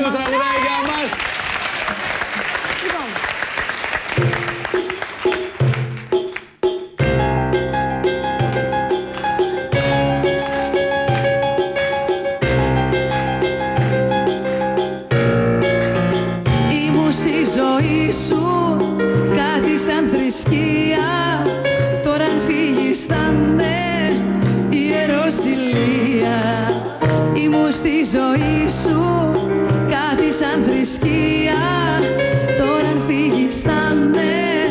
Παπαδοπουλίου τραγουδάει για μας. Ήμουν στη ζωή σου κάτι σαν θρησκεία. Τώρα αν φύγεις θα με ιεροσυλία. Ήμουν στη ζωή σου κάτι σαν θρησκεία. Τώρα αν φύγεις θα με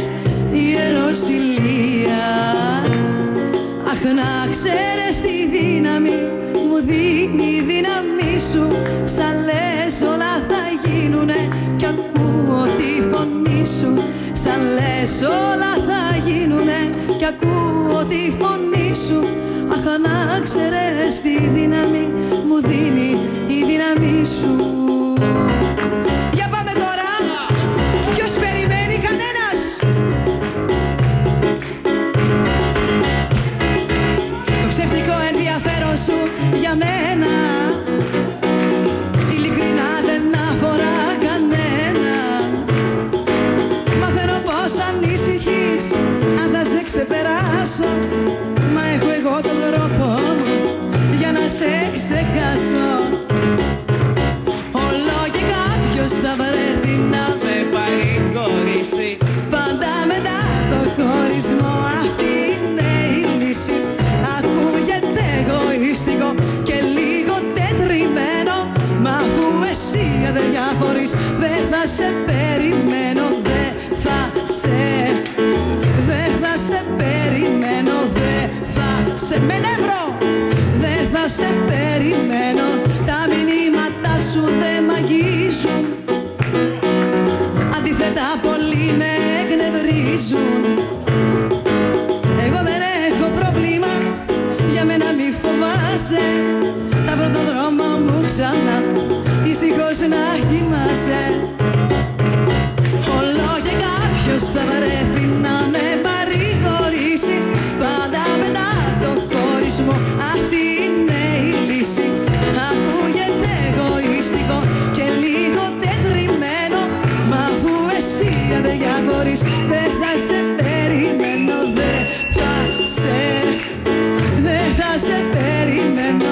ιεροσυλία. Αχ, να ξέρεις τη δύναμη μου δίνει η δύναμή σου. Σαν λες όλα θα γίνουνε κι ακούω τη φωνή σου. Σαν λες όλα θα γίνουνε κι ακούω τη φωνή σου. Αχ, να ξέρεις τη δύναμη μου δίνει η δύναμή σου. Για πάμε τώρα. Ποιος περιμένει, κανένας? Το ψεύτικο ενδιαφέρον σου για μένα ειλικρινά δεν αφορά κανένα. Μαθαίνω πως ανησυχείς αν θα σε ξεπεράσω. Μα έχω εγώ τον τρόπο μου για να σε ξεχάσω. Όλο και κάποιος θα βρεθεί να με παρηγορήσει. Πάντα μετά το χωρισμό αυτή είναι η λύση. Ακούγεται εγωιστικό και λίγο τετριμένο. Μα αφού εσύ αδιαφορείς δεν θα σε περιμένω. Δεν θα σε περιμένω. Δεν θα σε με νεύρο. Δεν θα σε περιμένω. Τα μηνύματα σου δεν μ' αγγίζουν. Αντίθετα πολύ με εκνευρίζουν. Εγώ δεν έχω πρόβλημα, για μένα μη φοβάσαι. Θα βρω τον δρόμο μου ξανά, ησυχώς να κοιμάσαι. Όλο και κάποιος θα βρεθεί να με παρηγορήσει. Πάντα μετά το χωρισμό αυτή είναι η λύση. Ακούγεται εγωιστικό και λίγο τετριμένο. Μα αφού εσύ αδιαφορείς δεν θα σε περιμένω. Δεν θα σε περιμένω.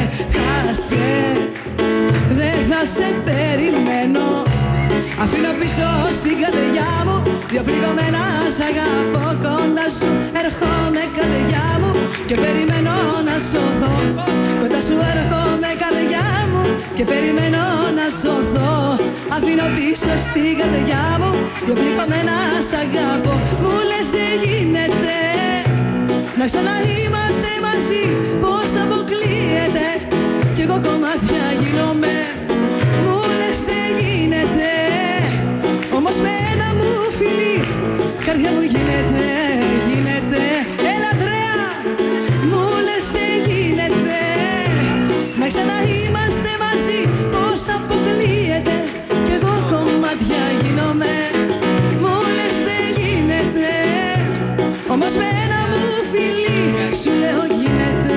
Δεν θα σε περιμένω. Αφήνω πίσω στην καρδιά μου δύο πληγωμένα σ' αγαπώ. Κοντά σου έρχομαι καρδιά μου και περιμένω να σωθώ. Κοντά σου έρχομαι καρδιά μου και περιμένω να σωθώ. Αφήνω πίσω στην καρδιά μου δύο πληγωμένα σ' αγαπώ. Μου λες δεν γίνεται να ξαναείμαστε μαζί, πως αποκλείεται κι εγώ κομμάτια γίνομαι. Μου λες δεν γίνεται, όμως με ένα μου φιλί καρδιά μου γίνεται. Έλα Ανδρέα, μου λες δεν γίνεται να ξαναείμαστε μαζί, πως αποκλείεται κι εγώ κομμάτια γίνομαι. Μου λες δεν γίνεται, όμως με ένα μου φιλί σου λέω γίνεται.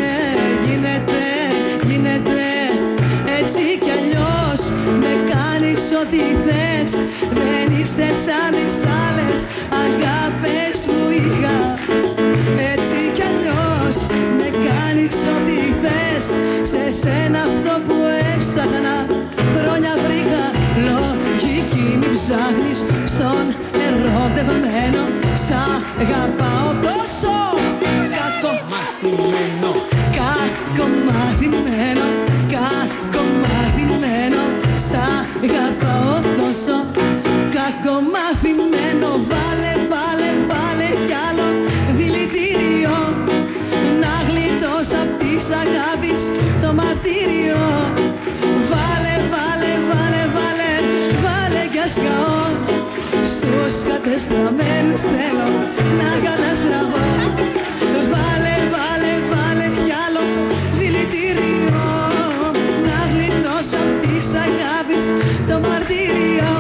Έτσι κι αλλιώς με κάνεις ό,τι θες. Δεν είσαι σαν τις άλλες αγάπες που είχα. Έτσι κι αλλιώς με κάνεις ό,τι θες. Σε σένα αυτό που έψαχνα χρόνια βρήκα. Λογική μη ψάχνεις στον ερωτευμένο. Σ' αγαπάω τόσο κακομαθημένο. Σ' αγαπάω τόσο κακομαθημένο. Βάλε κι άλλο δηλητήριο να γλιτώσω απ' της αγάπης το μαρτύριο. Βάλε κι ας καώ. Στους κατεστραμμένους θέλω να καταστραφώ. Βάλε κι άλλο δηλητήριο να γλιτώσω απ' της αγάπης το μαρτύριο.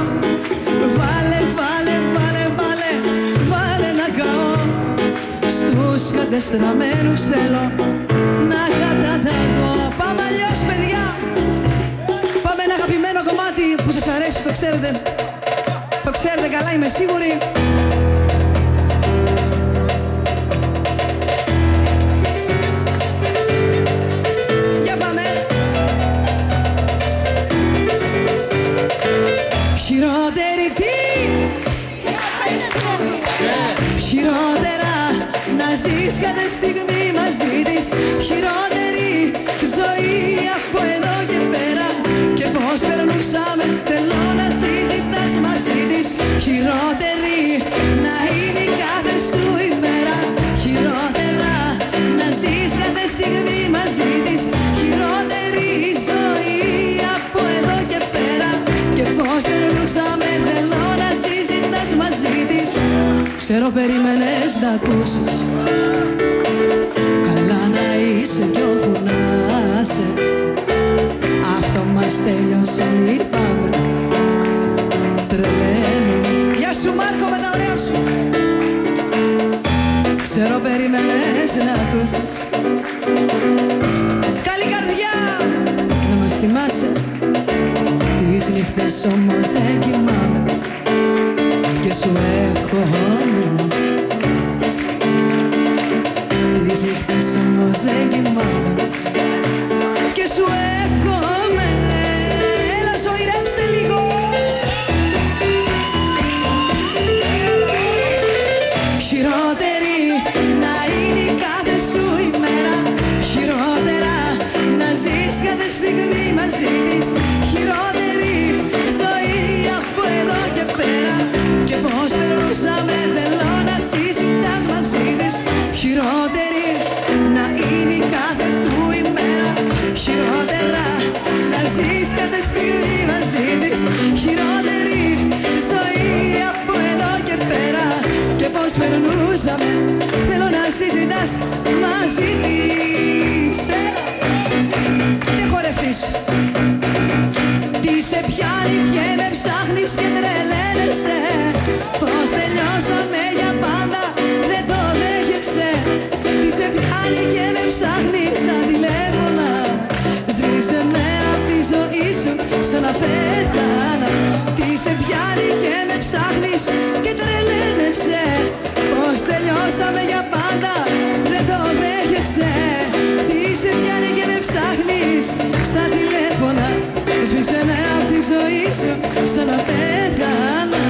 Βάλε να καώ. Στους κατεστραμμένους θέλω να καταταγώ. Πάμε αλλιώς παιδιά. Πάμε Ένα αγαπημένο κομμάτι που σας αρέσει, το ξέρετε. Το ξέρετε καλά, είμαι σίγουρη. Για πάμε. Χειρότερη τι? Χειρότερα να ζεις κάθε στιγμή μαζί της. Χειρότερη ζωή από εδώ και πέρα. Και πώς περνούσαμε, θέλω να συζητάς μαζί της. Χειρότερη να είναι η κάθε σου ημέρα. Χειρότερα να ζεις κάθε στιγμή μαζί της. Χειρότερη ζωή από εδώ και πέρα. Και πώς περνούσαμε, θέλω να συζητάς μαζί της. Ξέρω περίμενες να ακούσεις, καλά να είσαι κι όπου να είσαι. Αυτό μας τέλειωσε, λυπάμαι, τρελαίνω. Γεια σου Μάρκο με τα ωραία σου. Ξέρω περίμενες να ακούσεις, καλή καρδιά να μας θυμάσαι. Τις νύχτες όμως δεν κοιμάμαι και σου εύχομαι. Τις νύχτες όμως δεν κοιμάμαι και σου εύχομαι. Έλα ζωηρέψτε λίγο. Χειρότερη να είναι η κάθε σου ημέρα. Χειρότερα να ζεις κάθε στιγμή μαζί της. Χειρότερη ζωή από εδώ και πέρα. Και πώς περνούσαμε, θέλω να συζητάς μαζί της. Χειρότερη να είναι η κάθε του ημέρα. Χειρότερα να ζεις κάθε στιγμή μαζί της. Χειρότερη ζωή από εδώ και πέρα. Και πώς περνούσαμε, θέλω να συζητάς μαζί της. Και χορευτείς. Τι σε πιάνει και με ψάχνεις και τρελαίνεσαι. Πώς τελειώσαμε για πάντα, δεν το δέχεσαι. Τι σε πιάνει και με ψάχνεις στα τηλέφωνα. Σβήσε με απ' τη ζωή σου σαν να πέθανα. Τι σε πιάνει και με ψάχνεις και τρελαίνεσαι. Πώς τελειώσαμε για πάντα, δεν το δέχεσαι. Τι σε πιάνει και με ψάχνεις στα τηλέφωνα. Σβήσε με απ' τη ζωή σου σαν να πέθανα.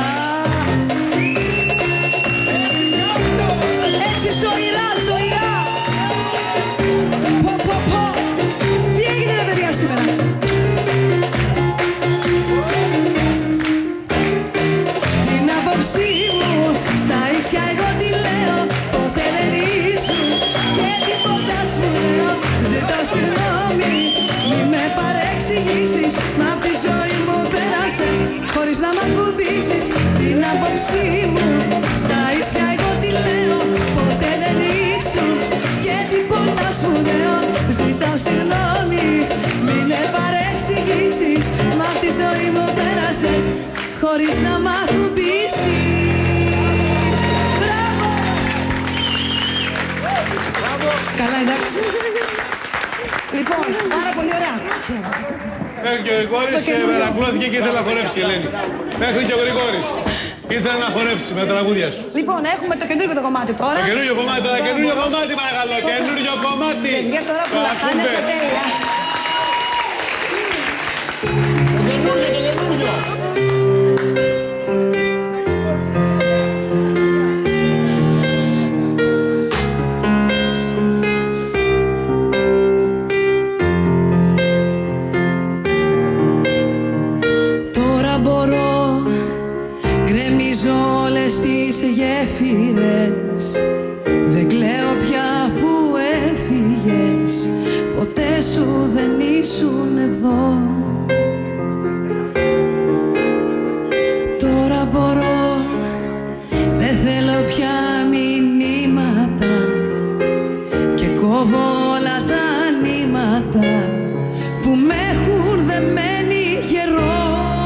Έτσι ζωηρά, ζωηρά. Πω, πω, πω. Τι έγινε ρε παιδιά σήμερα? Την άποψή μου στα ίσια εγώ τη λέω. Ποτέ δεν ήσουν και τίποτα σου λέω. Ζητώ συγγνώμη, μη με παρεξηγήσεις. Μα απ' τη ζωή μου πέρασες χωρίς να μ' ακουμπήσεις. Την άποψή μου στα ίσια εγώ τη λέω. Ποτέ δεν ήσουν και τίποτα σου λέω. Ζητώ συγγνώμη, μη με παρεξηγήσεις. Μα απ' τη ζωή μου πέρασες χωρίς να μ' ακουμπήσεις. Μπράβο! Καλά, εντάξει. Λοιπόν, πάρα πολύ ωραία. Μέχρι και ο Γρηγόρης μερακλώθηκε και ήθελε να χορέψει, Ελένη. Μέχρι και ο Γρηγόρης ήθελε να χορέψει με τα τραγούδια σου. Λοιπόν, έχουμε το καινούργιο κομμάτι τώρα. Το καινούργιο κομμάτι τώρα, καινούργιο κομμάτι παρακαλώ, καινούργιο κομμάτι. Και τώρα που λαχάνεσαι τέλεια. Το καινούργιο. γέφυρες. Δεν κλαίω πια που έφυγες, ποτέ σου δεν ήσουν εδώ. Τώρα μπορώ, δεν θέλω πια μηνύματα και κόβω όλα τα νήματα που με έχουν δεμένη γερό.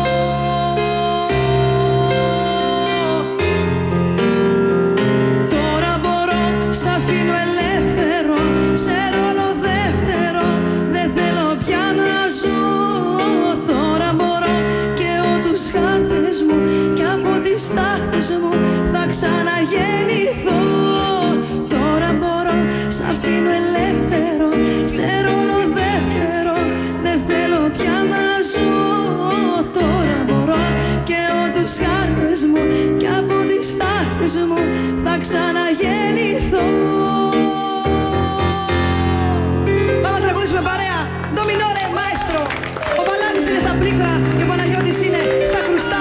Τώρα μπορώ, σ' αφήνω ελεύθερο, σε ρόλο δεύτερο, δεν θέλω πια να ζω. μου θα ξαναγεννηθώ. Τώρα μπορώ, σ' αφήνω ελεύθερο, σε ρόλο δεύτερο, δεν θέλω πια να ζω. Τώρα μπορώ και τους χάρτες μου και από τις τάχτες μου θα ξαναγεννηθώ. Πάμε να τραγουδήσουμε παρέα. Ντομινόρε, μαέστρο. Ο Βαλάνης είναι στα πλήκτρα και ο Παναγιώτης είναι στα κρουστά.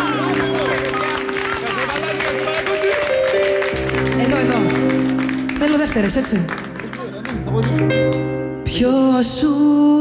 Εδώ. Θέλω δεύτερες, έτσι. Ποιος σου